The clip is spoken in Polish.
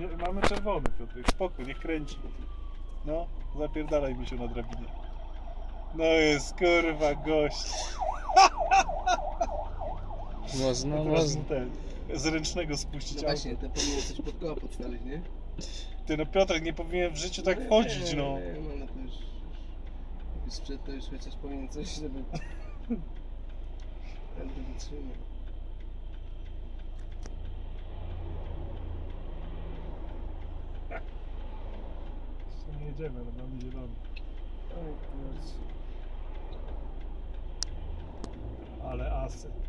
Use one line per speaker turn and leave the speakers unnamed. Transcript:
Mamy czerwony, Piotrek, spoko, niech kręci. No, zapierdalaj mi się na drabinie. No jest, kurwa, gość.
Można,
Teraz mu ten, z ręcznego spuścić
No
auto.
właśnie, to powinien coś pod koła podstawić, nie?
Ty no Piotrek, nie powinien w życiu tak wchodzić, no.
Nie, ale to już sprzed to już chociaż powinien coś, żeby ten to wytrzymał.
Jeszcze nie jedziemy, ale mamy zielony.
Oj, kurczę.
Ale asy.